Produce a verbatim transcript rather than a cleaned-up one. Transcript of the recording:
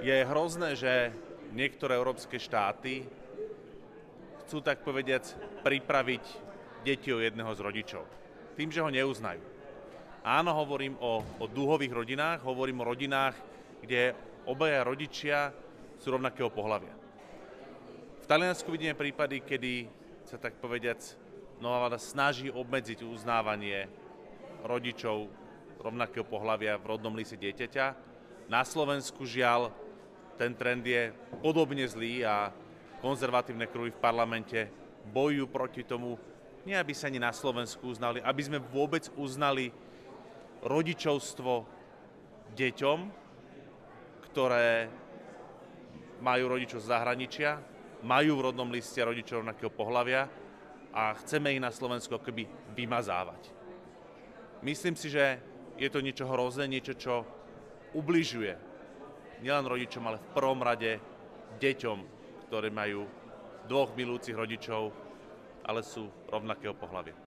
Je hrozné, že niektoré európske štáty chcú, tak povediac, pripraviť deti o jedného z rodičov. Tým, že ho neuznajú. Áno, hovorím o, o dúhových rodinách, hovorím o rodinách, kde obaja rodičia sú rovnakého pohlavia. V Taliansku vidíme prípady, kedy sa, tak povediac, nová vláda snaží obmedziť uznávanie rodičov rovnakého pohlavia v rodnom liste dieťaťa. Na Slovensku, žiaľ, ten trend je podobne zlý a konzervatívne kruhy v parlamente bojujú proti tomu, nie aby sa ani na Slovensku uznali, aby sme vôbec uznali rodičovstvo deťom, ktoré majú rodičov z zahraničia, majú v rodnom liste rodičov rovnakého pohlavia a chceme ich na Slovensku akoby vymazávať. Myslím si, že je to niečo hrozné, niečo, čo ubližuje nielen rodičom, ale v prvom rade deťom, ktoré majú dvoch milujúcich rodičov, ale sú rovnakého pohlavia.